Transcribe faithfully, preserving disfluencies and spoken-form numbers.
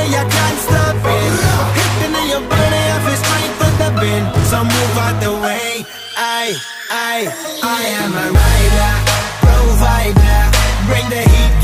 way, I can't stop it. Hitting in your body, I feel straight for the bin. So move out the way. I, I, I am a rider, provider. Bring the heat.